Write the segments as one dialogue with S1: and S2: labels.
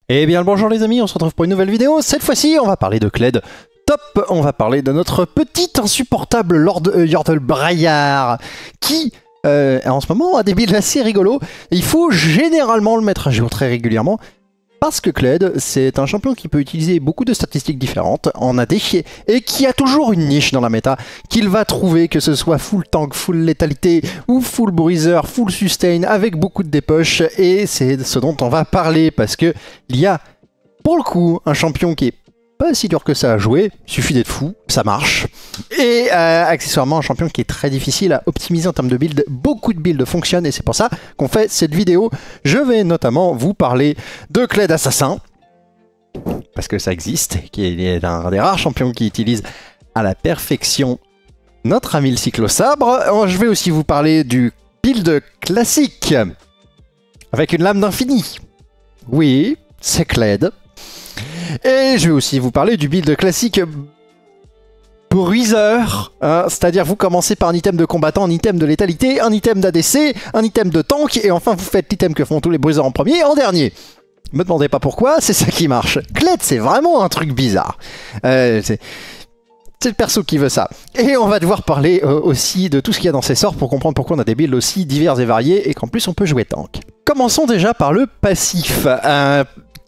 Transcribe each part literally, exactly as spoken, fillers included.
S1: Eh bien le bonjour les amis, on se retrouve pour une nouvelle vidéo. Cette fois-ci, on va parler de Kled. Top, on va parler de notre petit insupportable Lord euh, Yordle Braillard, qui euh, en ce moment a des builds assez rigolos. Il faut généralement le mettre à jour très régulièrement, parce que Kled, c'est un champion qui peut utiliser beaucoup de statistiques différentes, en a des chiés, et qui a toujours une niche dans la méta, qu'il va trouver, que ce soit full tank, full létalité, ou full bruiser, full sustain, avec beaucoup de dépoches, et c'est ce dont on va parler, parce que il y a, pour le coup, un champion qui est pas si dur que ça à jouer, il suffit d'être fou, ça marche. Et euh, accessoirement un champion qui est très difficile à optimiser en termes de build. Beaucoup de builds fonctionnent et c'est pour ça qu'on fait cette vidéo. Je vais notamment vous parler de Kled Assassin, parce que ça existe, qui est un des rares champions qui utilise à la perfection notre ami le cyclosabre. Je vais aussi vous parler du build classique, avec une lame d'infini. Oui, c'est Kled. Et je vais aussi vous parler du build classique bruiseur, hein, c'est-à-dire vous commencez par un item de combattant, un item de létalité, un item d'A D C, un item de tank, et enfin vous faites l'item que font tous les bruiseurs en premier et en dernier. Me demandez pas pourquoi, c'est ça qui marche. Kled, c'est vraiment un truc bizarre. Euh, c'est le perso qui veut ça. Et on va devoir parler euh, aussi de tout ce qu'il y a dans ces sorts pour comprendre pourquoi on a des builds aussi divers et variés et qu'en plus on peut jouer tank. Commençons déjà par le passif. Euh,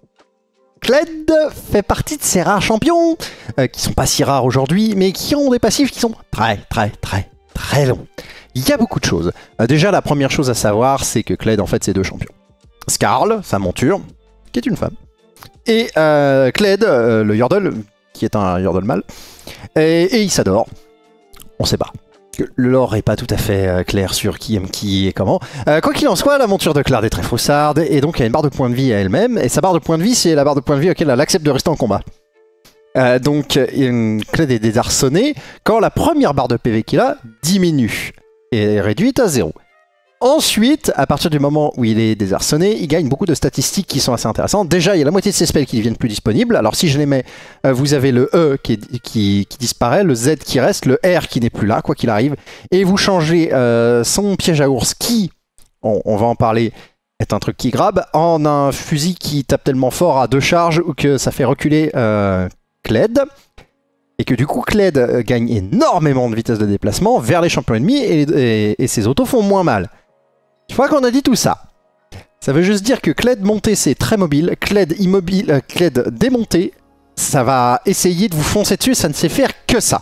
S1: Kled fait partie de ces rares champions, euh, qui sont pas si rares aujourd'hui, mais qui ont des passifs qui sont très très très très longs. Il y a beaucoup de choses. Euh, déjà, la première chose à savoir, c'est que Kled, en fait, c'est deux champions. Skarl, sa monture, qui est une femme, et euh, Kled, euh, le Yordle, qui est un Yordle mâle, et, et il s'adore. On sait pas. Le lore est pas tout à fait euh, clair sur qui aime qui et comment. Euh, quoi qu'il en soit, la monture de Kled est très faussarde, et donc elle a une barre de points de vie à elle-même, et sa barre de points de vie, c'est la barre de points de vie auquel elle accepte de rester en combat. Euh, donc une Kled est désarçonné quand la première barre de P V qu'il a diminue, et est réduite à zéro. Ensuite, à partir du moment où il est désarçonné, il gagne beaucoup de statistiques qui sont assez intéressantes. Déjà, il y a la moitié de ses spells qui deviennent plus disponibles. Alors si je les mets, euh, vous avez le E qui, est, qui, qui disparaît, le Z qui reste, le R qui n'est plus là, quoi qu'il arrive. Et vous changez euh, son piège à ours qui, on, on va en parler, est un truc qui grabe, en un fusil qui tape tellement fort à deux charges que ça fait reculer euh, Kled. Et que du coup, Kled gagne énormément de vitesse de déplacement vers les champions ennemis et, et, et ses autos font moins mal. Une fois qu'on a dit tout ça, ça veut juste dire que Kled monté c'est très mobile, Kled immobile, euh, Kled démonté, ça va essayer de vous foncer dessus, ça ne sait faire que ça.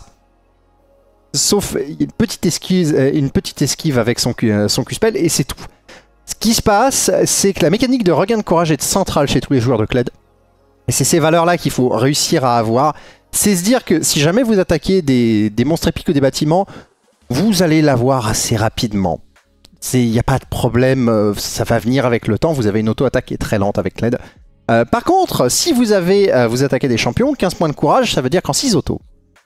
S1: Sauf une petite esquive, une petite esquive avec son, son Q-spell et c'est tout. Ce qui se passe, c'est que la mécanique de regain de courage est centrale chez tous les joueurs de Kled. Et c'est ces valeurs-là qu'il faut réussir à avoir. C'est se dire que si jamais vous attaquez des, des monstres épiques ou des bâtiments, vous allez l'avoir assez rapidement. Il n'y a pas de problème, ça va venir avec le temps, vous avez une auto-attaque qui est très lente avec Kled. Euh, par contre, si vous avez euh, vous attaquez des champions, quinze points de courage, ça veut dire qu'en six autos.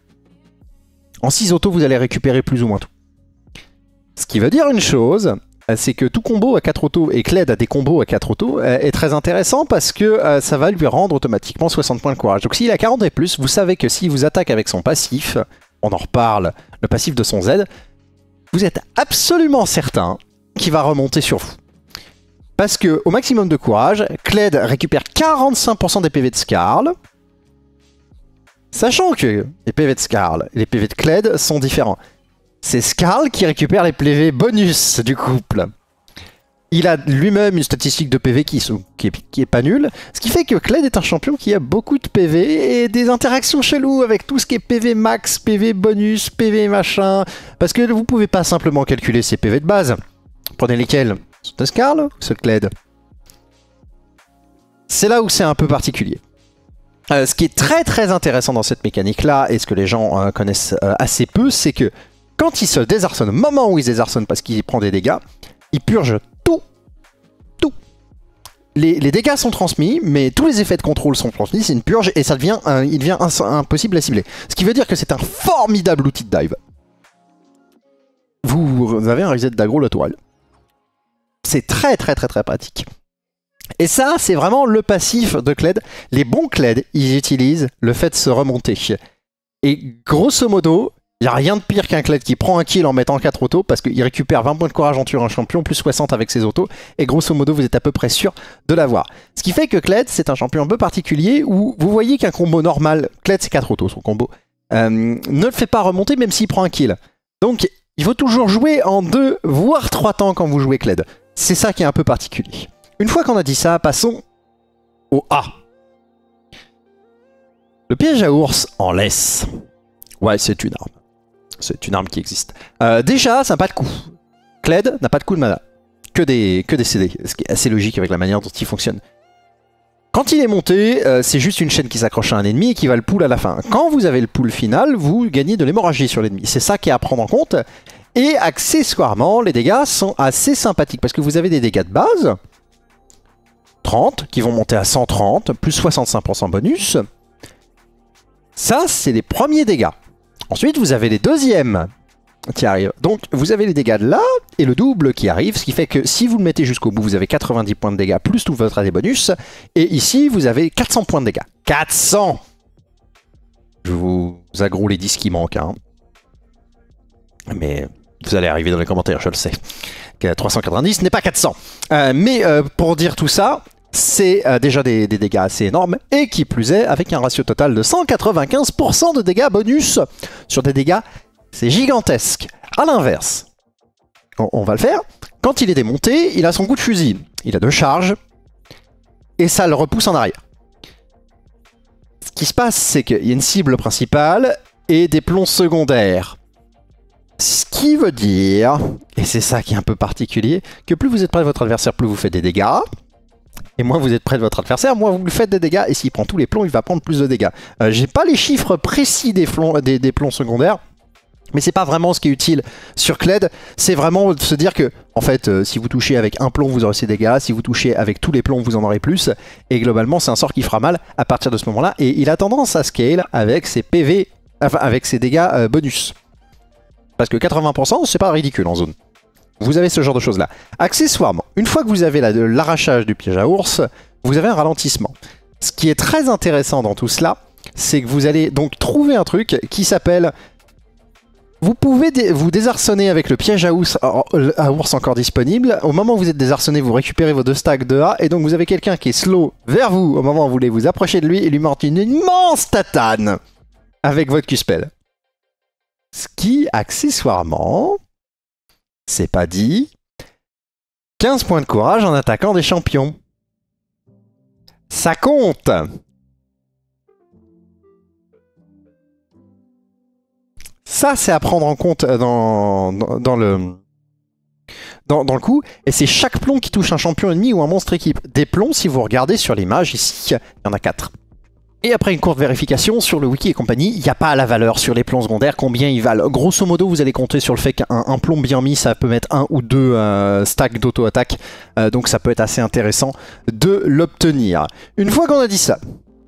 S1: En six autos, vous allez récupérer plus ou moins tout. Ce qui veut dire une chose, c'est que tout combo à quatre autos, et Kled a des combos à quatre autos, euh, est très intéressant parce que euh, ça va lui rendre automatiquement soixante points de courage. Donc s'il a quarante et plus, vous savez que s'il vous attaque avec son passif, on en reparle, le passif de son Z, vous êtes absolument certain qu'il va remonter sur vous. Parce que au maximum de courage, Kled récupère quarante-cinq pour cent des P V de Skarl. Sachant que les P V de Skarl et les P V de Kled sont différents. C'est Skarl qui récupère les P V bonus du couple. Il a lui-même une statistique de P V qui, qui, est, qui est pas nulle. Ce qui fait que Kled est un champion qui a beaucoup de P V et des interactions cheloues avec tout ce qui est P V max, P V bonus, P V machin. Parce que vous pouvez pas simplement calculer ses P V de base. Prenez lesquels? Ceux de Skarl ou ceux de Kled? C'est là où c'est un peu particulier. Euh, ce qui est très très intéressant dans cette mécanique-là, et ce que les gens euh, connaissent euh, assez peu, c'est que quand il se désarçonne, au moment où il se désarçonne parce qu'il prend des dégâts, il purge tout. Tout. Les, les dégâts sont transmis, mais tous les effets de contrôle sont transmis, c'est une purge, et ça devient, euh, il devient ins impossible à cibler. Ce qui veut dire que c'est un formidable outil de dive. Vous, vous avez un reset d'aggro latéral. C'est très très très très pratique. Et ça, c'est vraiment le passif de Kled. Les bons Kled, ils utilisent le fait de se remonter. Et grosso modo, Il n'y a rien de pire qu'un Kled qui prend un kill en mettant quatre autos parce qu'il récupère vingt points de courage en tuant un champion, plus soixante avec ses autos, et grosso modo vous êtes à peu près sûr de l'avoir. Ce qui fait que Kled c'est un champion un peu particulier où vous voyez qu'un combo normal, Kled c'est quatre autos son combo, euh, ne le fait pas remonter même s'il prend un kill. Donc il faut toujours jouer en deux voire trois temps quand vous jouez Kled. C'est ça qui est un peu particulier. Une fois qu'on a dit ça, passons au A. Le piège à ours en laisse. Ouais, c'est une arme. C'est une arme qui existe. Euh, déjà, ça n'a pas de coup. Kled n'a pas de coup de mana. Que des, que des C D. Ce qui est assez logique avec la manière dont il fonctionne. Quand il est monté, euh, c'est juste une chaîne qui s'accroche à un ennemi et qui va le pull à la fin. Quand vous avez le pull final, vous gagnez de l'hémorragie sur l'ennemi. C'est ça qui est à prendre en compte. Et accessoirement, les dégâts sont assez sympathiques. Parce que vous avez des dégâts de base. trente, qui vont monter à cent trente, plus soixante-cinq pour cent bonus. Ça, c'est les premiers dégâts. Ensuite, vous avez les deuxièmes qui arrivent. Donc, vous avez les dégâts de là et le double qui arrive, ce qui fait que si vous le mettez jusqu'au bout, vous avez quatre-vingt-dix points de dégâts plus tout votre A D bonus. Et ici, vous avez quatre cents points de dégâts. quatre cents! Je vous aggro les dix qui manquent. Hein. Mais vous allez arriver dans les commentaires, je le sais. trois cent quatre-vingt-dix n'est pas quatre cents. Euh, mais euh, pour dire tout ça, c'est euh, déjà des, des dégâts assez énormes, et qui plus est, avec un ratio total de cent quatre-vingt-quinze pour cent de dégâts bonus sur des dégâts, c'est gigantesque. A l'inverse, on, on va le faire, quand il est démonté, il a son coup de fusil, il a deux charges, et ça le repousse en arrière. Ce qui se passe, c'est qu'il y a une cible principale et des plombs secondaires. Ce qui veut dire, et c'est ça qui est un peu particulier, que plus vous êtes près de votre adversaire, plus vous faites des dégâts. Et moins vous êtes près de votre adversaire, moins vous lui faites des dégâts. Et s'il prend tous les plombs, il va prendre plus de dégâts. Euh, J'ai pas les chiffres précis des, flons, des, des plombs secondaires. Mais c'est pas vraiment ce qui est utile sur Kled. C'est vraiment de se dire que, en fait, euh, si vous touchez avec un plomb, vous aurez ces dégâts. Si vous touchez avec tous les plombs, vous en aurez plus. Et globalement, c'est un sort qui fera mal à partir de ce moment-là. Et il a tendance à scale avec ses P V, enfin avec ses dégâts euh, bonus. Parce que quatre-vingts pour cent, c'est pas ridicule en zone. Vous avez ce genre de choses là. Accessoirement, une fois que vous avez l'arrachage du piège à ours, vous avez un ralentissement. Ce qui est très intéressant dans tout cela, c'est que vous allez donc trouver un truc qui s'appelle... Vous pouvez dé vous désarçonner avec le piège à ours, à ours encore disponible. Au moment où vous êtes désarçonné, vous récupérez vos deux stacks de A, et donc vous avez quelqu'un qui est slow vers vous au moment où vous voulez vous approcher de lui et lui monter une immense tatane avec votre Q-spell. Ce qui, accessoirement... C'est pas dit. quinze points de courage en attaquant des champions. Ça compte. Ça, c'est à prendre en compte dans, dans, dans le... Dans, dans le coup. Et c'est chaque plomb qui touche un champion ennemi ou un monstre équipe. Des plombs, si vous regardez sur l'image ici, il y en a quatre. Et après une courte vérification sur le wiki et compagnie, il n'y a pas la valeur sur les plombs secondaires, combien ils valent. Grosso modo, vous allez compter sur le fait qu'un plomb bien mis, ça peut mettre un ou deux euh, stacks d'auto-attaque. Euh, donc ça peut être assez intéressant de l'obtenir. Une fois qu'on a dit ça,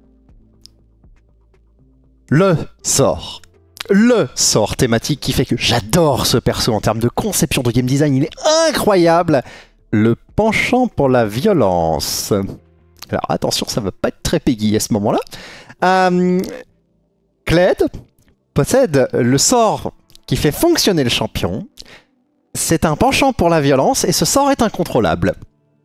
S1: le sort. Le sort thématique qui fait que j'adore ce perso en termes de conception de game design, il est incroyable. Le penchant pour la violence. Alors attention, ça ne va pas être très Peggy à ce moment-là. Euh, Kled possède le sort qui fait fonctionner le champion. C'est un penchant pour la violence et ce sort est incontrôlable.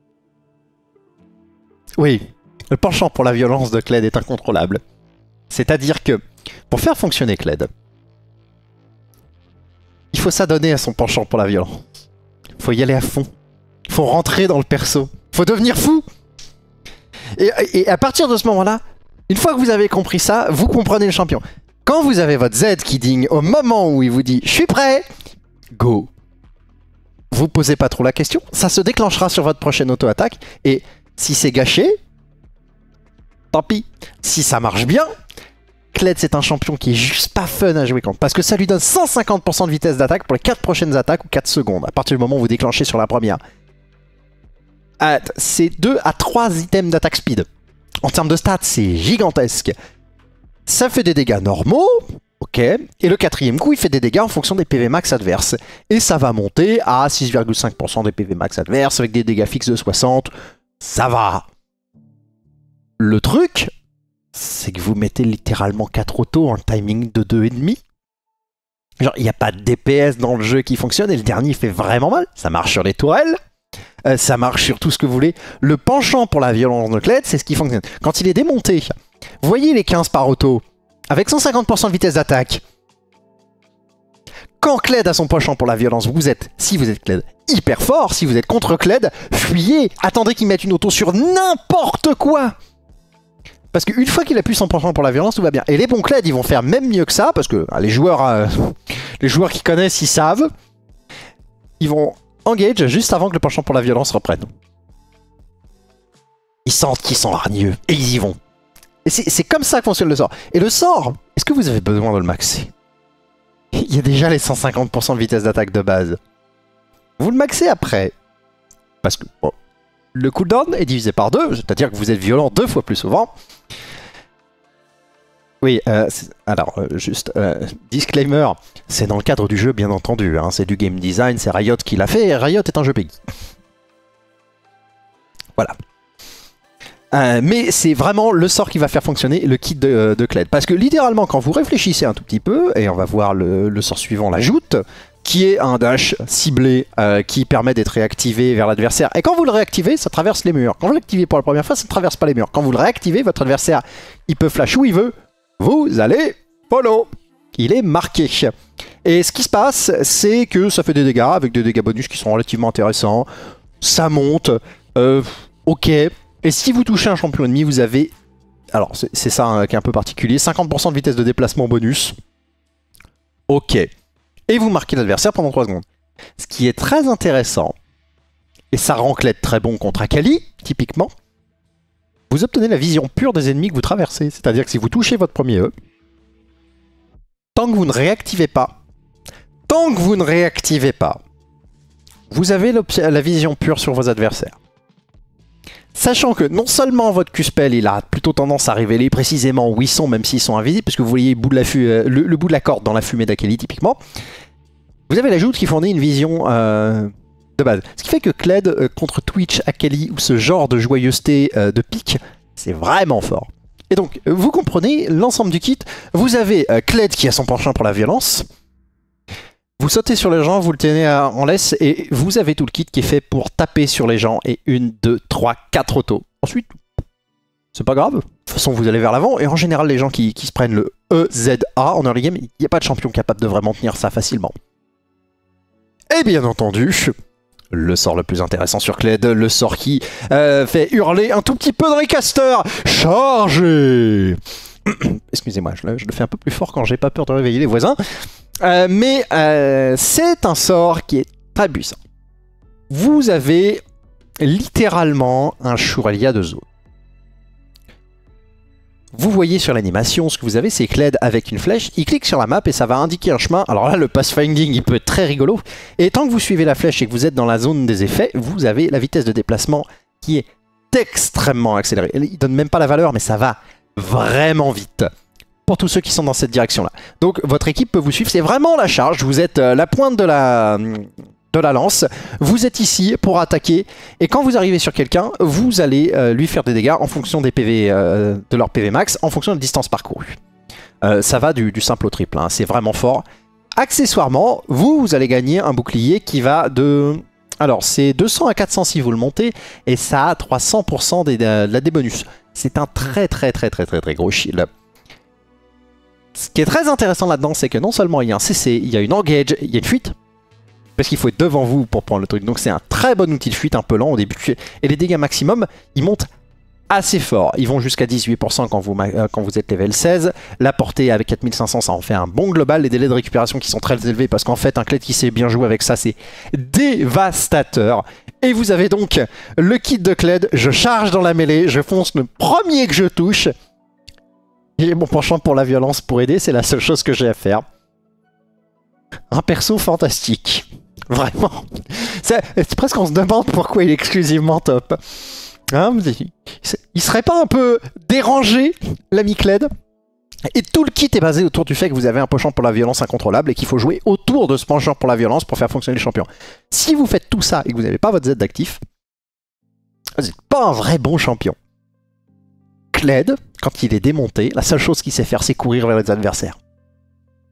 S1: Oui, le penchant pour la violence de Kled est incontrôlable. C'est-à-dire que pour faire fonctionner Kled, il faut s'adonner à son penchant pour la violence. Il faut y aller à fond. Il faut rentrer dans le perso. Il faut devenir fou. Et, et à partir de ce moment-là, une fois que vous avez compris ça, vous comprenez le champion. Quand vous avez votre Z qui digne au moment où il vous dit « Je suis prêt !» Go. Vous posez pas trop la question, ça se déclenchera sur votre prochaine auto-attaque. Et si c'est gâché, tant pis. Si ça marche bien, Kled c'est un champion qui est juste pas fun à jouer contre. Parce que ça lui donne cent cinquante pour cent de vitesse d'attaque pour les quatre prochaines attaques ou quatre secondes. À partir du moment où vous déclenchez sur la première. C'est deux à trois items d'attaque speed. En termes de stats, c'est gigantesque. Ça fait des dégâts normaux, ok. Et le quatrième coup, il fait des dégâts en fonction des P V max adverses. Et ça va monter à six virgule cinq pour cent des P V max adverses avec des dégâts fixes de soixante. Ça va. Le truc, c'est que vous mettez littéralement quatre autos en timing de deux virgule cinq. Genre, il n'y a pas de D P S dans le jeu qui fonctionne et le dernier fait vraiment mal. Ça marche sur les tourelles, euh, ça marche sur tout ce que vous voulez. Le penchant pour la violence de Kled, c'est ce qui fonctionne. Quand il est démonté, vous voyez les quinze par auto, avec cent cinquante pour cent de vitesse d'attaque. Quand Kled a son penchant pour la violence, vous êtes, si vous êtes Kled, hyper fort. Si vous êtes contre Kled, fuyez. Attendez qu'il mette une auto sur n'importe quoi. Parce qu'une fois qu'il a pu son penchant pour la violence, tout va bien. Et les bons Kled, ils vont faire même mieux que ça, parce que ah, les joueurs euh, les joueurs qui connaissent, ils savent. Ils vont engage juste avant que le penchant pour la violence reprenne. Ils sentent qu'ils sont hargneux, et ils y vont. Et c'est comme ça que fonctionne le sort. Et le sort, est-ce que vous avez besoin de le maxer? Il y a déjà les cent cinquante pour cent de vitesse d'attaque de base. Vous le maxez après. Parce que bon, le cooldown est divisé par deux, c'est-à-dire que vous êtes violent deux fois plus souvent. Oui, euh, alors, euh, juste, euh, disclaimer, c'est dans le cadre du jeu, bien entendu. Hein, c'est du game design, c'est Riot qui l'a fait, et Riot est un jeu Peggy. Voilà. Euh, mais c'est vraiment le sort qui va faire fonctionner le kit de, de Kled. Parce que littéralement, quand vous réfléchissez un tout petit peu, et on va voir le, le sort suivant, l'ajoute, qui est un dash ciblé euh, qui permet d'être réactivé vers l'adversaire. Et quand vous le réactivez, ça traverse les murs. Quand vous l'activez pour la première fois, ça ne traverse pas les murs. Quand vous le réactivez, votre adversaire, il peut flash où il veut. Vous allez follow. Il est marqué. Et ce qui se passe, c'est que ça fait des dégâts, avec des dégâts bonus qui sont relativement intéressants. Ça monte. Euh, ok. Et si vous touchez un champion ennemi, vous avez... Alors, c'est ça hein, qui est un peu particulier. cinquante pour cent de vitesse de déplacement bonus. Ok. Et vous marquez l'adversaire pendant trois secondes. Ce qui est très intéressant, et ça rend Kled très bon contre Akali, typiquement, vous obtenez la vision pure des ennemis que vous traversez. C'est-à-dire que si vous touchez votre premier E, tant que vous ne réactivez pas, tant que vous ne réactivez pas, vous avez la vision pure sur vos adversaires. Sachant que non seulement votre Q-Spell, il a plutôt tendance à révéler précisément où ils sont, même s'ils sont invisibles, parce que vous voyez le bout de la, le, le bout de la corde dans la fumée d'Akali, typiquement. Vous avez l'ajout qui fournit une vision euh, de base. Ce qui fait que Kled euh, contre Twitch, Akali ou ce genre de joyeuseté euh, de pique, c'est vraiment fort. Et donc, vous comprenez l'ensemble du kit. Vous avez euh, Kled qui a son penchant pour la violence. Vous sautez sur les gens, vous le tenez à, en laisse et vous avez tout le kit qui est fait pour taper sur les gens et une, deux, trois, quatre autos. Ensuite, c'est pas grave. De toute façon, vous allez vers l'avant et en général, les gens qui, qui se prennent le E Z A en early game, il n'y a pas de champion capable de vraiment tenir ça facilement. Et bien entendu, le sort le plus intéressant sur Kled, le sort qui euh, fait hurler un tout petit peu dans les casters. Chargez. Excusez-moi, je, je le fais un peu plus fort quand j'ai pas peur de réveiller les voisins. Euh, mais euh, c'est un sort qui est très puissant. Vous avez littéralement un Shuralia de zone. Vous voyez sur l'animation, ce que vous avez, c'est Kled avec une flèche. Il clique sur la map et ça va indiquer un chemin. Alors là, le pathfinding, il peut être très rigolo. Et tant que vous suivez la flèche et que vous êtes dans la zone des effets, vous avez la vitesse de déplacement qui est extrêmement accélérée. Il donne même pas la valeur, mais ça va vraiment vite. Pour tous ceux qui sont dans cette direction-là. Donc votre équipe peut vous suivre, c'est vraiment la charge, vous êtes euh, la pointe de la, de la lance, vous êtes ici pour attaquer, et quand vous arrivez sur quelqu'un, vous allez euh, lui faire des dégâts en fonction des P V, euh, de leur P V max, en fonction de la distance parcourue. Euh, ça va du, du simple au triple, hein, c'est vraiment fort. Accessoirement, vous, vous allez gagner un bouclier qui va de... Alors c'est deux cents à quatre cents si vous le montez, et ça a trois cents pour cent des, de la débonus. C'est un très très très très très très gros shield. Ce qui est très intéressant là-dedans, c'est que non seulement il y a un C C, il y a une engage, il y a une fuite. Parce qu'il faut être devant vous pour prendre le truc. Donc c'est un très bon outil de fuite, un peu lent au début. Et les dégâts maximum, ils montent assez fort. Ils vont jusqu'à dix-huit pour cent quand vous, quand vous êtes level seize. La portée avec quatre mille cinq cents, ça en fait un bon global. Les délais de récupération qui sont très élevés parce qu'en fait, un Kled qui sait bien jouer avec ça, c'est dévastateur. Et vous avez donc le kit de Kled. Je charge dans la mêlée, je fonce le premier que je touche. J'ai mon penchant pour la violence pour aider, c'est la seule chose que j'ai à faire. Un perso fantastique. Vraiment. C'est presque on se demande pourquoi il est exclusivement top. Hein, il serait pas un peu dérangé, l'ami Kled? Et tout le kit est basé autour du fait que vous avez un penchant pour la violence incontrôlable et qu'il faut jouer autour de ce penchant pour la violence pour faire fonctionner le champion. Si vous faites tout ça et que vous n'avez pas votre Z d'actif, vous n'êtes pas un vrai bon champion. Kled, quand il est démonté, la seule chose qu'il sait faire, c'est courir vers les adversaires.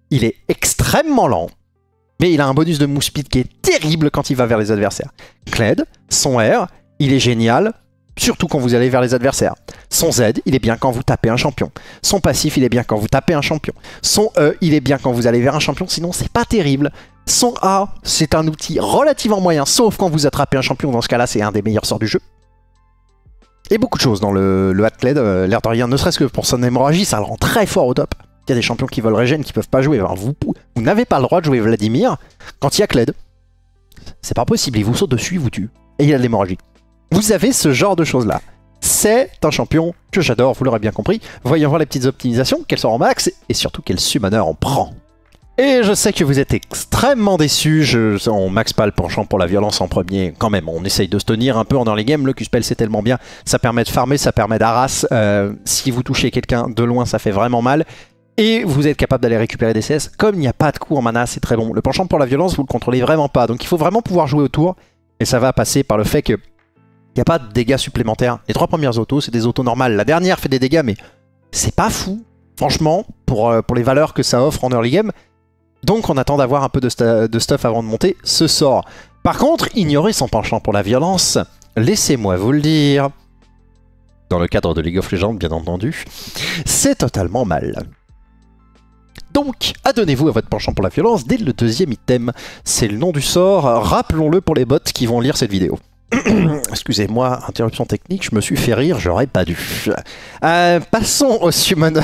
S1: il est extrêmement lent, mais il a un bonus de move speed qui est terrible quand il va vers les adversaires. Kled, son R, il est génial, surtout quand vous allez vers les adversaires. Son Z, il est bien quand vous tapez un champion. Son passif, il est bien quand vous tapez un champion. Son E, il est bien quand vous allez vers un champion, sinon c'est pas terrible. Son A, c'est un outil relativement moyen, sauf quand vous attrapez un champion, dans ce cas-là, c'est un des meilleurs sorts du jeu. Et beaucoup de choses dans le, le Hatkled, euh, l'air de rien, ne serait-ce que pour son hémorragie, ça le rend très fort au top. Il y a des champions qui veulent régène, qui peuvent pas jouer. Alors vous, vous n'avez pas le droit de jouer Vladimir quand il y a Kled. C'est pas possible, il vous saute dessus, il vous tue. Et il a de l'hémorragie. Vous avez ce genre de choses-là. C'est un champion que j'adore, vous l'aurez bien compris. Voyons voir les petites optimisations, quelles sont en max, et surtout quel summoner on prend. Et je sais que vous êtes extrêmement déçus, je, on max pas le penchant pour la violence en premier, quand même, on essaye de se tenir un peu en early game, le Q-Spell c'est tellement bien, ça permet de farmer, ça permet d'arras, euh, si vous touchez quelqu'un de loin ça fait vraiment mal, et vous êtes capable d'aller récupérer des C S, comme il n'y a pas de coup en mana, c'est très bon. Le penchant pour la violence, vous le contrôlez vraiment pas, donc il faut vraiment pouvoir jouer autour, et ça va passer par le fait que il n'y a pas de dégâts supplémentaires. Les trois premières autos, c'est des autos normales, la dernière fait des dégâts, mais c'est pas fou, franchement, pour, euh, pour les valeurs que ça offre en early game. Donc on attend d'avoir un peu de, st de stuff avant de monter ce sort. Par contre, ignorer son penchant pour la violence, laissez-moi vous le dire, dans le cadre de League of Legends bien entendu, c'est totalement mal. Donc, adonnez-vous à votre penchant pour la violence dès le deuxième item. C'est le nom du sort, rappelons-le pour les bots qui vont lire cette vidéo. Excusez-moi, interruption technique, je me suis fait rire, j'aurais pas dû. Euh, passons au summoner.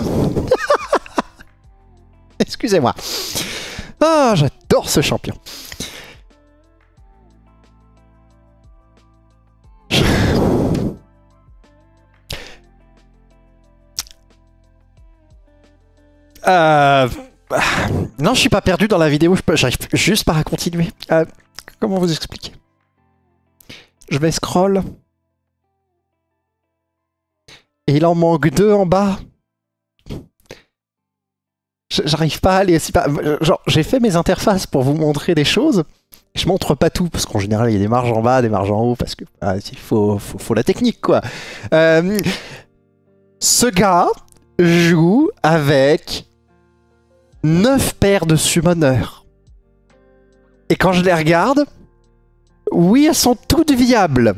S1: Excusez-moi. Ah, j'adore ce champion. Euh... Non, je suis pas perdu dans la vidéo, j'arrive juste pas à continuer. Euh, comment vous expliquer? Je vais scroll. Et il en manque deux en bas. J'arrive pas à aller aussi pas. Genre, j'ai fait mes interfaces pour vous montrer des choses. Je montre pas tout, parce qu'en général, il y a des marges en bas, des marges en haut, parce que ah, il faut, faut, faut la technique, quoi. Euh, ce gars joue avec neuf paires de summoners. Et quand je les regarde, oui, elles sont toutes viables.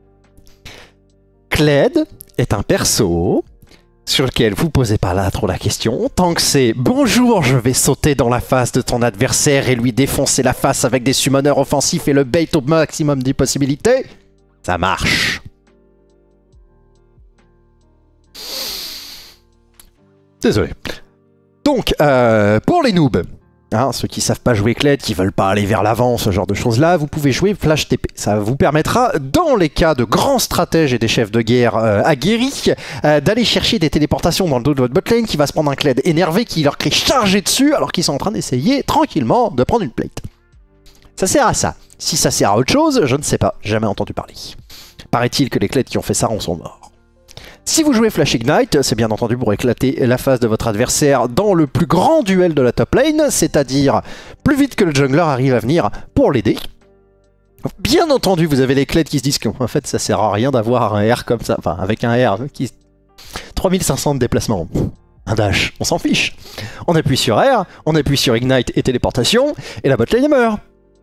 S1: Kled est un perso sur lequel vous posez pas là trop la question. Tant que c'est « Bonjour, je vais sauter dans la face de ton adversaire et lui défoncer la face avec des summoners offensifs et le bait au maximum des possibilités », ça marche. Désolé. Donc, euh, pour les noobs, hein, ceux qui savent pas jouer Kled, qui veulent pas aller vers l'avant, ce genre de choses-là, vous pouvez jouer Flash T P. Ça vous permettra, dans les cas de grands stratèges et des chefs de guerre euh, aguerris, euh, d'aller chercher des téléportations dans le dos de votre botlane qui va se prendre un Kled énervé qui leur crie chargé dessus alors qu'ils sont en train d'essayer tranquillement de prendre une plate. Ça sert à ça. Si ça sert à autre chose, je ne sais pas. Jamais entendu parler. Paraît-il que les Kled qui ont fait ça en sont morts. Si vous jouez Flash Ignite, c'est bien entendu pour éclater la face de votre adversaire dans le plus grand duel de la top lane, c'est-à-dire plus vite que le jungler arrive à venir pour l'aider. Bien entendu, vous avez les Kled qui se disent qu'en fait ça sert à rien d'avoir un R comme ça, enfin avec un R qui... trois mille cinq cents de déplacement. Un dash, on s'en fiche. On appuie sur R, on appuie sur Ignite et téléportation, et la botlane meurt.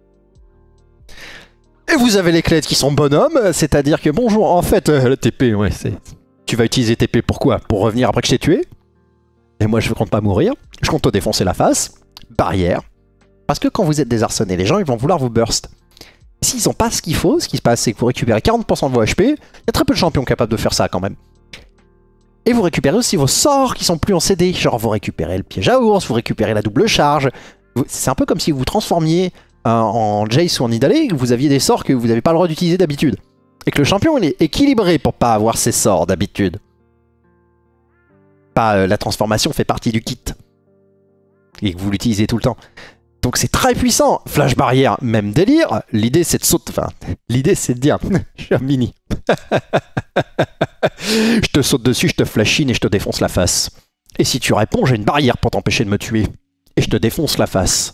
S1: Et vous avez les Kled qui sont bonhommes, c'est-à-dire que bonjour, en fait, euh, le T P, ouais, c'est... Tu vas utiliser T P pourquoi? Pour revenir après que je t'ai tué. Et moi je ne compte pas mourir. Je compte te défoncer la face. Barrière. Parce que quand vous êtes désarçonné, les gens ils vont vouloir vous burst. S'ils n'ont pas ce qu'il faut, ce qui se passe c'est que vous récupérez quarante pour cent de vos H P. Il y a très peu de champions capables de faire ça quand même. Et vous récupérez aussi vos sorts qui sont plus en C D. Genre vous récupérez le piège à ours, vous récupérez la double charge. C'est un peu comme si vous vous transformiez en Jace ou en Nidalee. Vous aviez des sorts que vous n'avez pas le droit d'utiliser d'habitude. Et que le champion il est équilibré pour pas avoir ses sorts d'habitude. Pas euh, la transformation fait partie du kit. Et que vous l'utilisez tout le temps. Donc c'est très puissant. Flash barrière, même délire. L'idée c'est de sauter. Enfin, l'idée c'est de dire. Je suis un mini. Je te saute dessus, je te flashine et je te défonce la face. Et si tu réponds, j'ai une barrière pour t'empêcher de me tuer. Et je te défonce la face.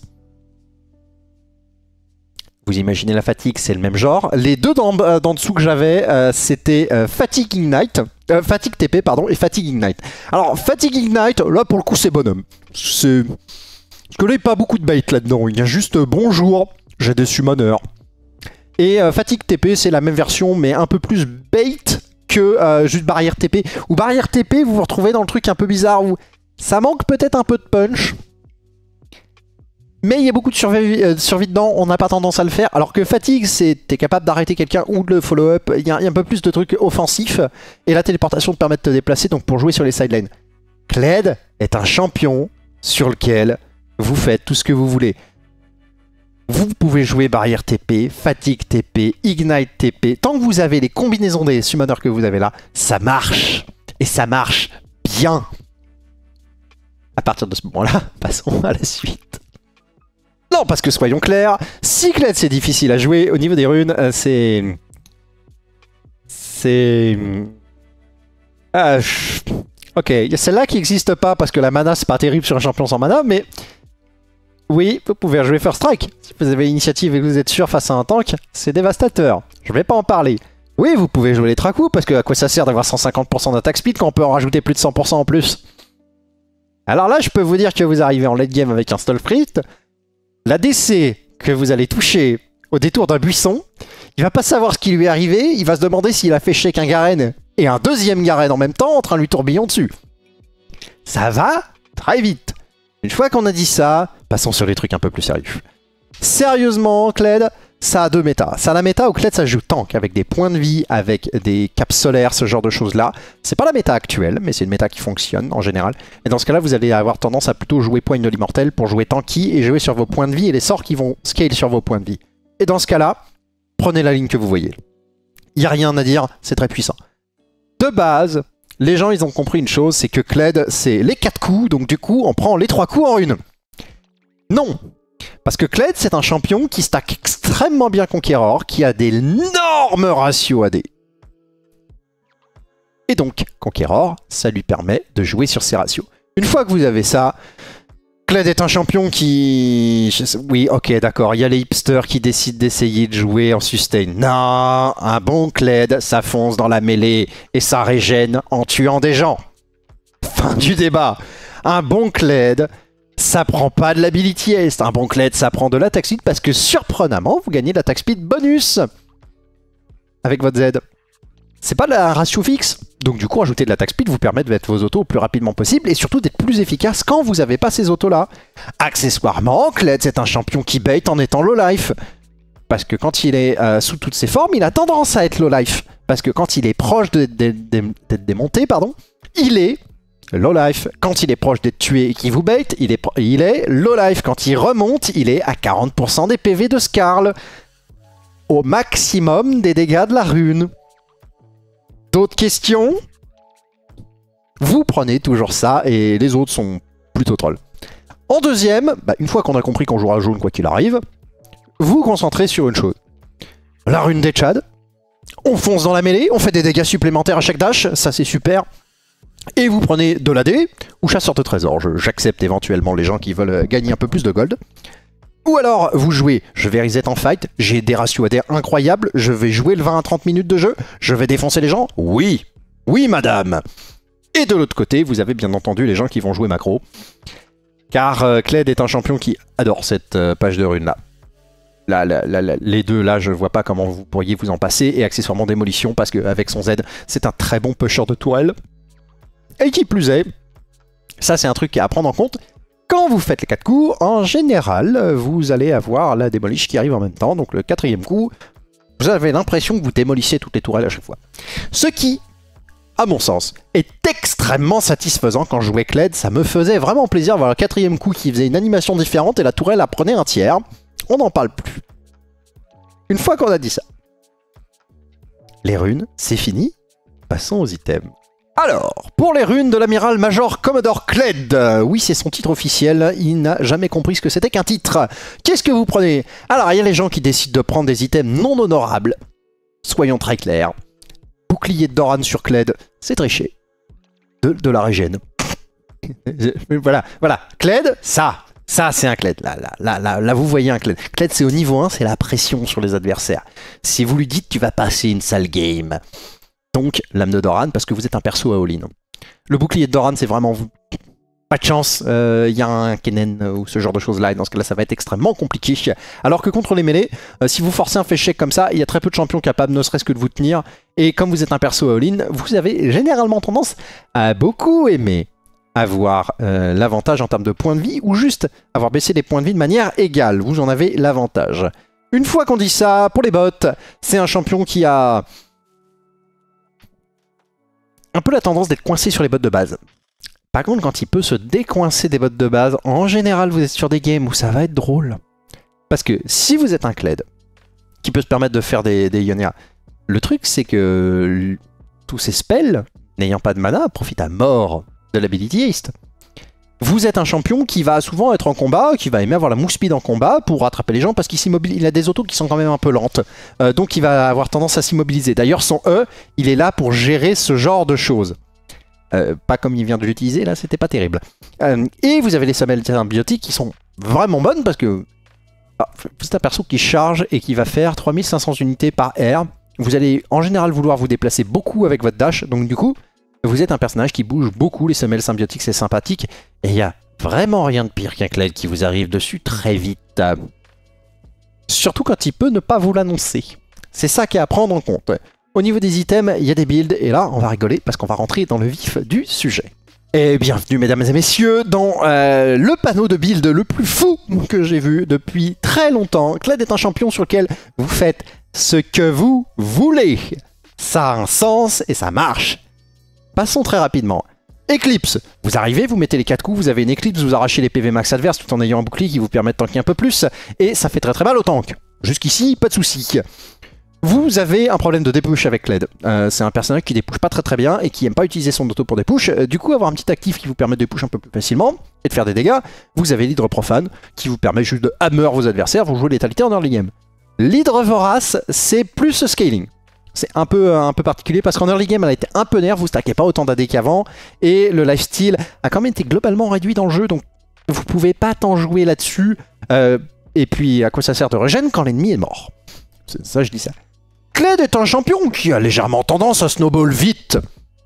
S1: Vous imaginez la fatigue, c'est le même genre. Les deux d'en euh, dessous que j'avais, euh, c'était euh, Fatigue Ignite, euh, Fatigue T P, pardon, et Fatigue Ignite. Alors, Fatigue Ignite, là pour le coup c'est bonhomme. C'est Parce que là, il n'y a pas beaucoup de bait là-dedans. Il y a juste euh, bonjour, j'ai des summoners. Et euh, fatigue T P, c'est la même version, mais un peu plus bait que euh, juste barrière T P. Ou barrière T P, vous vous retrouvez dans le truc un peu bizarre où ça manque peut-être un peu de punch. Mais il y a beaucoup de survie, euh, de survie dedans, on n'a pas tendance à le faire. Alors que fatigue, c'est t'es capable d'arrêter quelqu'un ou de le follow-up. Il y, y a un peu plus de trucs offensifs. Et la téléportation te permet de te déplacer donc pour jouer sur les sidelines. Kled est un champion sur lequel vous faites tout ce que vous voulez. Vous pouvez jouer barrière T P, fatigue T P, ignite T P. Tant que vous avez les combinaisons des summoners que vous avez là, ça marche. Et ça marche bien. À partir de ce moment-là, passons à la suite. Non, parce que soyons clairs, si Kled c'est difficile à jouer, au niveau des runes, euh, c'est... C'est... Euh, ok, il y a celle-là qui n'existe pas parce que la mana c'est pas terrible sur un champion sans mana, mais... Oui, vous pouvez jouer First Strike. Si vous avez l'initiative et que vous êtes sûr face à un tank, c'est dévastateur. Je vais pas en parler. Oui, vous pouvez jouer les Traku, parce que à quoi ça sert d'avoir cent cinquante pour cent d'attaque speed quand on peut en rajouter plus de cent pour cent en plus? Alors là, je peux vous dire que vous arrivez en late game avec un Stall Priest. La D C que vous allez toucher au détour d'un buisson, il va pas savoir ce qui lui est arrivé, il va se demander s'il a fait shake un Garen et un deuxième Garen en même temps en train de lui tourbillon dessus. Ça va très vite. Une fois qu'on a dit ça, passons sur les trucs un peu plus sérieux. Sérieusement, Kled, ça a deux méta. Ça a la méta où Kled ça joue tank, avec des points de vie, avec des caps solaires, ce genre de choses-là. C'est pas la méta actuelle, mais c'est une méta qui fonctionne en général. Et dans ce cas-là, vous allez avoir tendance à plutôt jouer poigne de l'immortel pour jouer tanky et jouer sur vos points de vie et les sorts qui vont scale sur vos points de vie. Et dans ce cas-là, prenez la ligne que vous voyez. Il n'y a rien à dire, c'est très puissant. De base, les gens ils ont compris une chose, c'est que Kled c'est les quatre coups, donc du coup on prend les trois coups en une. Non, parce que Kled c'est un champion qui stack extrêmement bien Conqueror, qui a des énormes ratios A D. Et donc Conqueror, ça lui permet de jouer sur ces ratios. Une fois que vous avez ça, Kled est un champion qui... Oui, ok, d'accord, il y a les hipsters qui décident d'essayer de jouer en sustain. Non, un bon Kled, ça fonce dans la mêlée et ça régène en tuant des gens. Fin du débat. Un bon Kled, ça prend pas de l'ability haste. Un bon Kled, ça prend de l'attaque speed parce que surprenamment, vous gagnez de l'attaque speed bonus avec votre Z. C'est pas un ratio fixe. Donc du coup, ajouter de l'attaque speed vous permet de mettre vos autos le plus rapidement possible et surtout d'être plus efficace quand vous n'avez pas ces autos-là. Accessoirement, Kled, c'est un champion qui bait en étant low life. Parce que quand il est euh, sous toutes ses formes, il a tendance à être low life. Parce que quand il est proche d'être de, de, de, démonté, pardon, il est low life. Quand il est proche d'être tué et qu'il vous bait, il est, il est low life. Quand il remonte, il est à quarante pour cent des P V de Skarl. Au maximum des dégâts de la rune. D'autres questions? Vous prenez toujours ça et les autres sont plutôt trolls. En deuxième, bah une fois qu'on a compris qu'on jouera jaune quoi qu'il arrive, vous vous concentrez sur une chose. La rune des Tchad. On fonce dans la mêlée, on fait des dégâts supplémentaires à chaque dash, ça c'est super. Et vous prenez de l'A D ou chasseur de trésors. J'accepte éventuellement les gens qui veulent gagner un peu plus de gold. Ou alors, vous jouez, je vais reset en fight, j'ai des ratios A D incroyables, je vais jouer le vingt à trente minutes de jeu, je vais défoncer les gens. Oui, oui madame. Et de l'autre côté, vous avez bien entendu les gens qui vont jouer macro. Car euh, Kled est un champion qui adore cette euh, page de runes là. Là, là, là, là. Les deux là, je vois pas comment vous pourriez vous en passer. Et accessoirement démolition, parce qu'avec son Z, c'est un très bon pusher de tourelle. Et qui plus est, ça c'est un truc à prendre en compte. Quand vous faites les quatre coups, en général, vous allez avoir la démolish qui arrive en même temps. Donc le quatrième coup, vous avez l'impression que vous démolissez toutes les tourelles à chaque fois. Ce qui, à mon sens, est extrêmement satisfaisant quand je jouais Kled. Ça me faisait vraiment plaisir d'avoir le quatrième coup qui faisait une animation différente et la tourelle apprenait un tiers. On n'en parle plus. Une fois qu'on a dit ça, les runes, c'est fini. Passons aux items. Alors, pour les runes de l'amiral Major Commodore Kled, euh, oui c'est son titre officiel, il n'a jamais compris ce que c'était qu'un titre. Qu'est-ce que vous prenez? Alors il y a les gens qui décident de prendre des items non honorables, soyons très clairs. Bouclier de Doran sur Kled, c'est triché. De, de la régène. voilà, voilà, Kled, ça, ça c'est un Kled, là, là, là, là, là vous voyez un Kled. Kled c'est au niveau un, c'est la pression sur les adversaires. Si vous lui dites tu vas passer une sale game... Donc, l'âme de Doran, parce que vous êtes un perso à all-in. Le bouclier de Doran, c'est vraiment vous. pas de chance, il euh, y a un Kennen ou ce genre de choses là, et dans ce cas là ça va être extrêmement compliqué. Alors que contre les mêlées, euh, si vous forcez un fake comme ça, il y a très peu de champions capables ne serait-ce que de vous tenir, et comme vous êtes un perso all-in, vous avez généralement tendance à beaucoup aimer avoir euh, l'avantage en termes de points de vie, ou juste avoir baissé les points de vie de manière égale, vous en avez l'avantage. Une fois qu'on dit ça, pour les bots, c'est un champion qui a un peu la tendance d'être coincé sur les bots de base. Par contre, quand il peut se décoincer des bots de base, en général, vous êtes sur des games où ça va être drôle. Parce que si vous êtes un Kled, qui peut se permettre de faire des, des Ionia, le truc, c'est que tous ces spells, n'ayant pas de mana, profitent à mort de l'ability haste. Vous êtes un champion qui va souvent être en combat, qui va aimer avoir la move speed en combat pour rattraper les gens, parce qu'il s'immobilise. Il a des autos qui sont quand même un peu lentes. Euh, donc il va avoir tendance à s'immobiliser. D'ailleurs, son E, il est là pour gérer ce genre de choses. Euh, pas comme il vient de l'utiliser, là, c'était pas terrible. Euh, et vous avez les semelles symbiotiques qui sont vraiment bonnes parce que ah, c'est un perso qui charge et qui va faire trois mille cinq cents unités par air. Vous allez en général vouloir vous déplacer beaucoup avec votre dash, donc du coup, vous êtes un personnage qui bouge beaucoup. Les semelles symbiotiques, c'est sympathique. Et il n'y a vraiment rien de pire qu'un Kled qui vous arrive dessus très vite. Surtout quand il peut ne pas vous l'annoncer. C'est ça qui est à prendre en compte. Au niveau des items, il y a des builds, et là, on va rigoler parce qu'on va rentrer dans le vif du sujet. Et bienvenue, mesdames et messieurs, dans euh, le panneau de build le plus fou que j'ai vu depuis très longtemps. Kled est un champion sur lequel vous faites ce que vous voulez. Ça a un sens et ça marche. Passons très rapidement. Eclipse, vous arrivez, vous mettez les quatre coups, vous avez une Eclipse, vous arrachez les P V max adverses tout en ayant un bouclier qui vous permet de tanker un peu plus, et ça fait très très mal au tank. Jusqu'ici, pas de soucis. Vous avez un problème de dépush avec Kled. Euh, c'est un personnage qui dépush pas très très bien et qui aime pas utiliser son auto pour dépush. Euh, du coup, avoir un petit actif qui vous permet de dépush un peu plus facilement et de faire des dégâts, vous avez l'hydre profane qui vous permet juste de hammer vos adversaires, vous jouez létalité en early game. L'hydre vorace, c'est plus scaling. C'est un peu, un peu particulier parce qu'en early game, elle a été un peu nerf, vous stackez pas autant d'A D qu'avant, et le lifesteal a quand même été globalement réduit dans le jeu, donc vous pouvez pas tant jouer là-dessus. Euh, et puis, à quoi ça sert de regen quand l'ennemi est mort? Ça, je dis ça. Kled est un champion qui a légèrement tendance à snowball vite.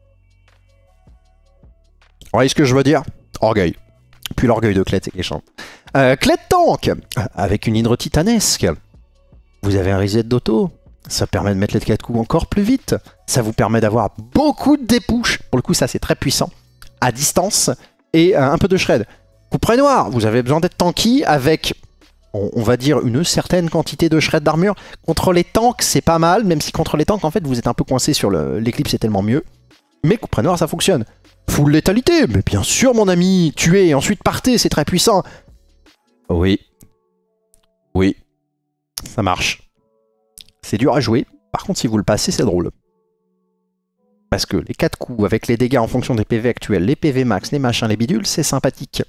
S1: Vous voyez ce que je veux dire? Orgueil. Puis l'orgueil de Kled, c'est méchant. Euh, Kled tank, avec une hydre titanesque. Vous avez un reset d'auto. Ça permet de mettre les quatre coups encore plus vite. Ça vous permet d'avoir beaucoup de dépush. Pour le coup, ça c'est très puissant. À distance. Et un peu de shred. Couperet noir, vous avez besoin d'être tanky avec... on va dire une certaine quantité de shred d'armure. Contre les tanks, c'est pas mal, même si contre les tanks, en fait, vous êtes un peu coincé sur l'éclipse, c'est tellement mieux. Mais couperet noir, ça fonctionne. Full létalité, mais bien sûr, mon ami, tuez et ensuite partez, c'est très puissant. Oui. Oui. Ça marche. C'est dur à jouer. Par contre, si vous le passez, c'est drôle. Parce que les quatre coups, avec les dégâts en fonction des P V actuels, les P V max, les machins, les bidules, c'est sympathique.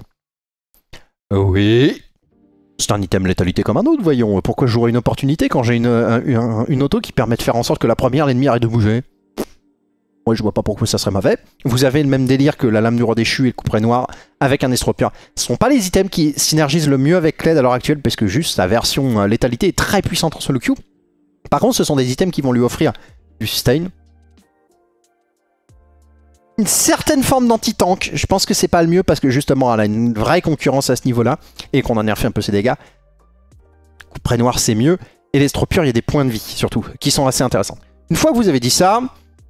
S1: Oui. C'est un item létalité comme un autre, voyons. Pourquoi je jouerais une opportunité quand j'ai une, une, une auto qui permet de faire en sorte que la première, l'ennemi arrête de bouger? Moi, je vois pas pourquoi ça serait mauvais. Vous avez le même délire que la lame du roi déchu et le couperet noir avec un estropieur. Ce sont pas les items qui synergisent le mieux avec Kled à l'heure actuelle, parce que juste sa version létalité est très puissante en solo queue. Par contre, ce sont des items qui vont lui offrir du sustain. Une certaine forme d'anti-tank. Je pense que c'est pas le mieux parce que justement, elle a une vraie concurrence à ce niveau-là et qu'on en a refait un peu ses dégâts. Couperet noir, c'est mieux. Et l'estropure, il y a des points de vie, surtout, qui sont assez intéressants. Une fois que vous avez dit ça...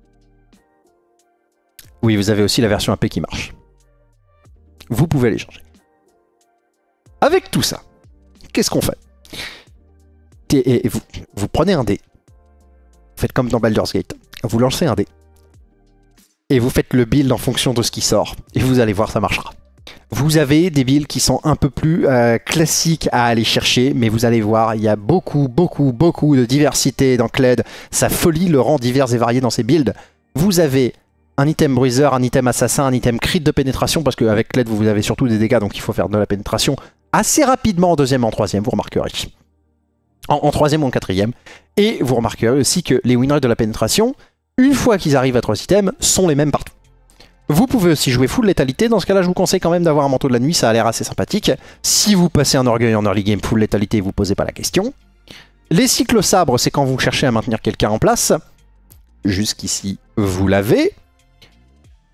S1: oui, vous avez aussi la version A P qui marche. Vous pouvez les changer. Avec tout ça, qu'est-ce qu'on fait? Et, et vous, vous prenez un dé. Vous faites comme dans Baldur's Gate. Vous lancez un dé. Et vous faites le build en fonction de ce qui sort. Et vous allez voir, ça marchera. Vous avez des builds qui sont un peu plus euh, classiques à aller chercher. Mais vous allez voir, il y a beaucoup, beaucoup, beaucoup de diversité dans Kled. Sa folie le rend divers et varié dans ses builds. Vous avez un item bruiser, un item assassin, un item crit de pénétration. Parce qu'avec Kled, vous avez surtout des dégâts. Donc il faut faire de la pénétration assez rapidement en deuxième et en troisième. Vous remarquerez. En, en troisième ou en quatrième. Et vous remarquerez aussi que les win rates de la pénétration... une fois qu'ils arrivent à trois items, sont les mêmes partout. Vous pouvez aussi jouer full létalité. Dans ce cas-là, je vous conseille quand même d'avoir un manteau de la nuit. Ça a l'air assez sympathique. Si vous passez un orgueil en early game full létalité, vous posez pas la question. Les cycles sabres, c'est quand vous cherchez à maintenir quelqu'un en place. Jusqu'ici, vous l'avez.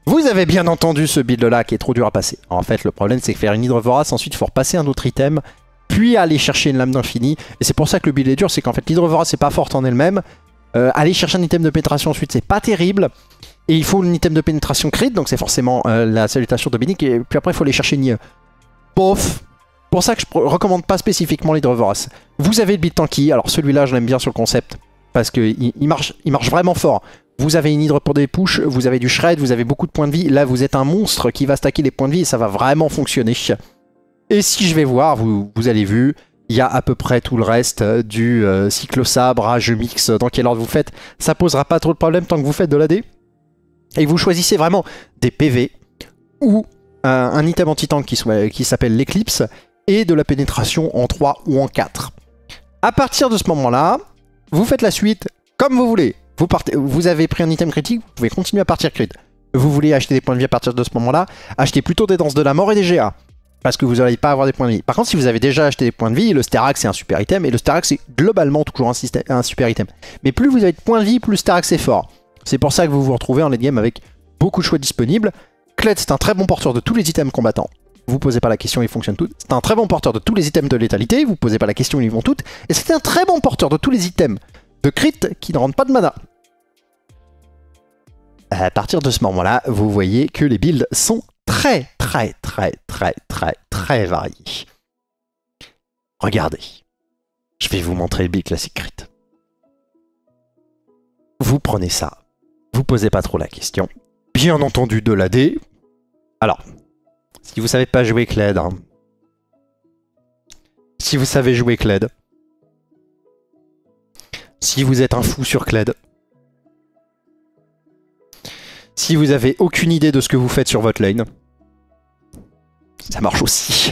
S1: Vous avez bien entendu ce build là qui est trop dur à passer. En fait, le problème c'est que faire une hydre vorace, ensuite il faut repasser un autre item, puis aller chercher une lame d'infini. Et c'est pour ça que le build est dur, c'est qu'en fait l'hydre vorace c'est pas forte en elle-même. Euh, aller chercher un item de pénétration ensuite c'est pas terrible. Et il faut un item de pénétration crit, donc c'est forcément euh, la salutation dominique. Et puis après il faut aller chercher une bof. Pour ça que je recommande pas spécifiquement l'hydre vorace. Vous avez le build tanky, alors celui-là je l'aime bien sur le concept. Parce qu'il il marche, il marche vraiment fort. Vous avez une hydre pour des pushs, vous avez du shred, vous avez beaucoup de points de vie. Là, vous êtes un monstre qui va stacker les points de vie et ça va vraiment fonctionner. Et si je vais voir, vous, vous avez vu, il y a à peu près tout le reste du euh, cyclosabre à je mix, dans quel ordre vous faites. Ça posera pas trop de problème tant que vous faites de l'A D. Et vous choisissez vraiment des P V ou euh, un item anti-tank qui, qui s'appelle l'Eclipse et de la pénétration en trois ou en quatre. À partir de ce moment-là, vous faites la suite comme vous voulez. Vous, partez, vous avez pris un item critique, vous pouvez continuer à partir crit. Vous voulez acheter des points de vie à partir de ce moment-là, achetez plutôt des danses de la mort et des G A. Parce que vous n'allez pas avoir des points de vie. Par contre, si vous avez déjà acheté des points de vie, le Sterak c'est un super item. Et le Sterak c'est globalement toujours un, système, un super item. Mais plus vous avez de points de vie, plus le Sterak c'est fort. C'est pour ça que vous vous retrouvez en late game avec beaucoup de choix disponibles. Kled c'est un très bon porteur de tous les items combattants. Vous posez pas la question, ils fonctionnent tous. C'est un très bon porteur de tous les items de létalité. Vous posez pas la question, ils vont toutes. Et c'est un très bon porteur de tous les items de crit qui ne rendent pas de mana. À partir de ce moment-là, vous voyez que les builds sont très, très, très, très, très, très variés. Regardez. Je vais vous montrer le build classique crit. Vous prenez ça. Vous posez pas trop la question. Bien entendu de l'A D. Alors, si vous savez pas jouer Kled, hein, si vous savez jouer Kled, si vous êtes un fou sur Kled, si vous avez aucune idée de ce que vous faites sur votre lane, ça marche aussi.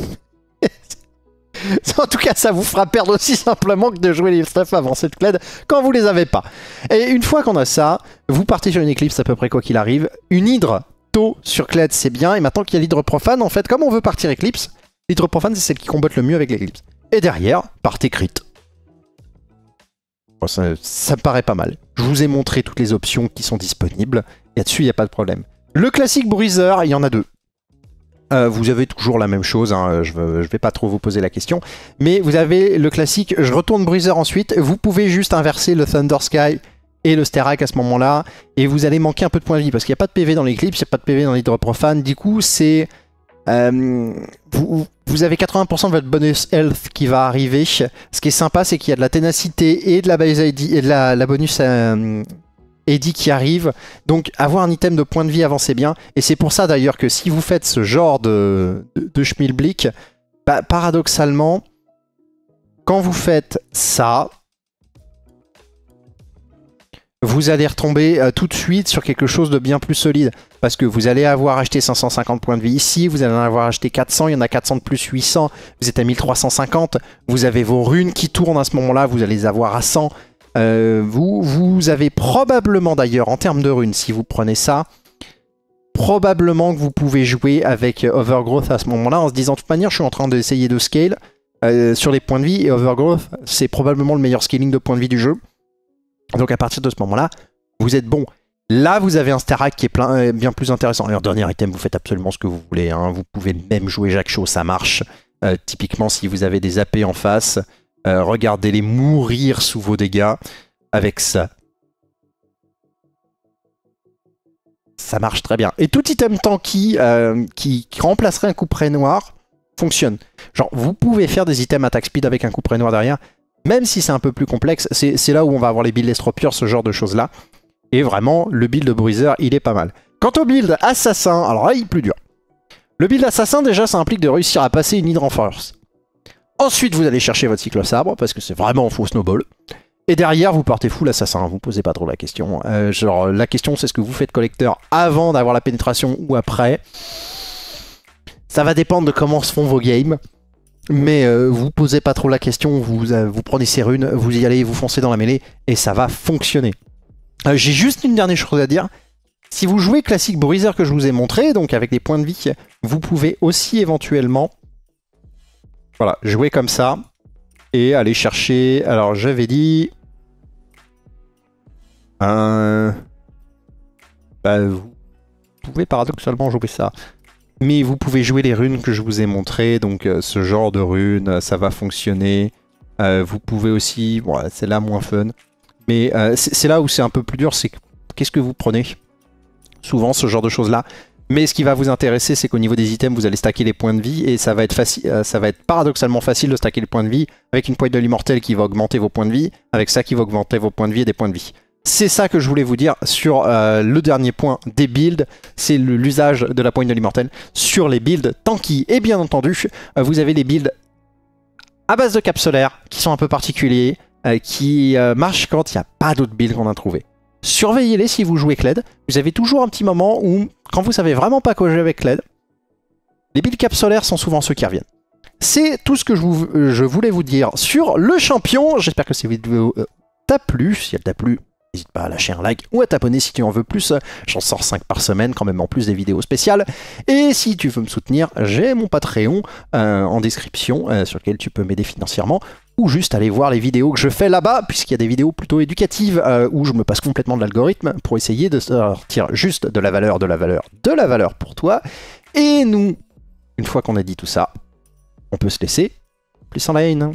S1: En tout cas, ça vous fera perdre aussi simplement que de jouer les stuff avancés de Kled quand vous les avez pas. Et une fois qu'on a ça, vous partez sur une Eclipse à peu près quoi qu'il arrive. Une hydre tôt sur Kled, c'est bien. Et maintenant qu'il y a l'hydre profane, en fait, comme on veut partir Eclipse, l'hydre profane, c'est celle qui combatte le mieux avec l'Eclipse. Et derrière, partez crit. Bon, ça, ça me paraît pas mal. Je vous ai montré toutes les options qui sont disponibles. Et là-dessus, il n'y a pas de problème. Le classique Bruiser, il y en a deux. Euh, vous avez toujours la même chose, hein, je ne vais pas trop vous poser la question. Mais vous avez le classique, je retourne Bruiser ensuite. Vous pouvez juste inverser le Thunder Sky et le Sterak à ce moment-là. Et vous allez manquer un peu de points de vie parce qu'il n'y a pas de P V dans l'Eclipse, il n'y a pas de P V dans l'Hydre Profane. Du coup, c'est... Euh, vous, vous avez quatre-vingts pour cent de votre bonus health qui va arriver. Ce qui est sympa, c'est qu'il y a de la ténacité et de la base I D, et de la, la bonus... Euh, Eddy qui arrive, donc avoir un item de points de vie avant c'est bien, et c'est pour ça d'ailleurs que si vous faites ce genre de, de, de schmilblick, bah, paradoxalement, quand vous faites ça, vous allez retomber euh, tout de suite sur quelque chose de bien plus solide, parce que vous allez avoir acheté cinq cent cinquante points de vie ici, vous allez en avoir acheté quatre cents, il y en a quatre cents de plus huit cents, vous êtes à mille trois cent cinquante, vous avez vos runes qui tournent à ce moment-là, vous allez les avoir à cent. Euh, vous, vous avez probablement d'ailleurs, en termes de runes, si vous prenez ça, probablement que vous pouvez jouer avec Overgrowth à ce moment-là en se disant de toute manière je suis en train d'essayer de scale euh, sur les points de vie et Overgrowth c'est probablement le meilleur scaling de points de vie du jeu. Donc à partir de ce moment-là, vous êtes bon. Là vous avez un Sterak qui est plein, euh, bien plus intéressant. Et en dernier item, vous faites absolument ce que vous voulez. Hein. Vous pouvez même jouer Jacques Chaud, ça marche. Euh, typiquement si vous avez des A P en face. Euh, regardez-les mourir sous vos dégâts avec ça. Ça marche très bien. Et tout item tanky euh, qui, qui remplacerait un couperet noir fonctionne. Genre, vous pouvez faire des items attack speed avec un couperet noir derrière, même si c'est un peu plus complexe. C'est là où on va avoir les builds estropieurs, ce genre de choses-là. Et vraiment, le build de Bruiser, il est pas mal. Quant au build assassin, alors là, il est plus dur. Le build assassin, déjà, ça implique de réussir à passer une hydre en force. Ensuite, vous allez chercher votre cyclosabre, parce que c'est vraiment un faux snowball. Et derrière, vous partez full assassin, vous posez pas trop la question. Euh, genre, la question, c'est ce que vous faites collecteur avant d'avoir la pénétration ou après. Ça va dépendre de comment se font vos games. Mais euh, vous posez pas trop la question, vous, euh, vous prenez ces runes, vous y allez, vous foncez dans la mêlée, et ça va fonctionner. Euh, J'ai juste une dernière chose à dire. Si vous jouez classique Bruiser que je vous ai montré, donc avec les points de vie, vous pouvez aussi éventuellement... Voilà, jouer comme ça et aller chercher... Alors, j'avais dit... Un... Bah, vous... pouvez paradoxalement jouer ça. Mais vous pouvez jouer les runes que je vous ai montrées, donc euh, ce genre de runes, ça va fonctionner. Euh, vous pouvez aussi, bon, c'est là moins fun, mais euh, c'est là où c'est un peu plus dur, c'est qu'est-ce que vous prenez? Souvent ce genre de choses-là. Mais ce qui va vous intéresser, c'est qu'au niveau des items, vous allez stacker les points de vie, et ça va être facile, euh, ça va être paradoxalement facile de stacker les points de vie avec une pointe de l'immortel qui va augmenter vos points de vie, avec ça qui va augmenter vos points de vie et des points de vie. C'est ça que je voulais vous dire sur euh, le dernier point des builds, c'est l'usage de la pointe de l'immortel sur les builds tanky. Et bien entendu, euh, vous avez les builds à base de cap solaire qui sont un peu particuliers, euh, qui euh, marchent quand il n'y a pas d'autres builds qu'on a trouvé. Surveillez-les si vous jouez Kled. Vous avez toujours un petit moment où, quand vous savez vraiment pas quoi jouer avec Kled, les builds cap solaire sont souvent ceux qui reviennent. C'est tout ce que je, vous, je voulais vous dire sur le champion. J'espère que cette vidéo euh, t'a plu. Si elle t'a plu, n'hésite pas à lâcher un like ou à t'abonner si tu en veux plus. J'en sors cinq par semaine, quand même en plus des vidéos spéciales. Et si tu veux me soutenir, j'ai mon Patreon euh, en description euh, sur lequel tu peux m'aider financièrement. Ou juste aller voir les vidéos que je fais là-bas, puisqu'il y a des vidéos plutôt éducatives euh, où je me passe complètement de l'algorithme pour essayer de sortir juste de la valeur, de la valeur, de la valeur pour toi. Et nous, une fois qu'on a dit tout ça, on peut se laisser plus en lane.